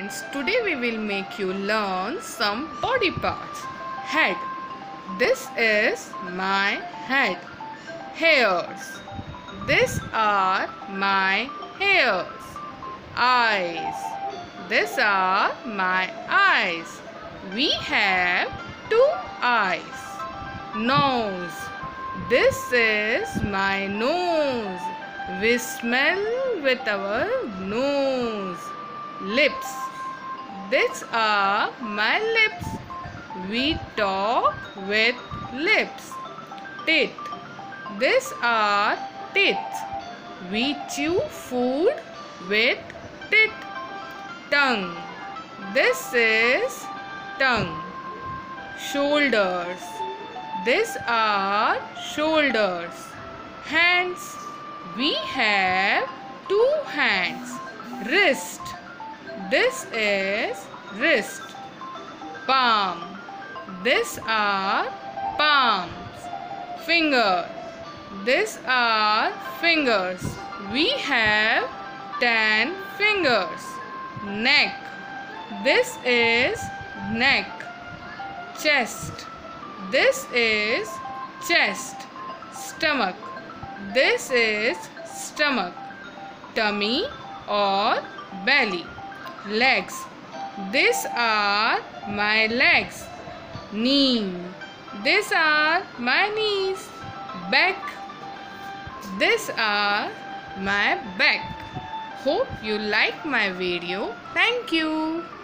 friends, today we will make you learn some body parts. Head. This is my head. Hairs. These are my hairs. Eyes. These are my eyes. We have two eyes. Nose. This is my nose. We smell with our nose. Lips. These are my lips. We talk with lips. Teeth. These are teeth. We chew food with teeth. Tongue. This is tongue. Shoulders. These are shoulders. Hands. We have two hands. Wrist. This is wrist. Palm. These are palms. Finger. These are fingers. We have 10 fingers. Neck. This is neck. Chest. This is chest. Stomach. This is stomach. Tummy or belly. Legs. These are my legs. Knee. These are my knees. Back. These are my back. Hope you like my video. Thank you.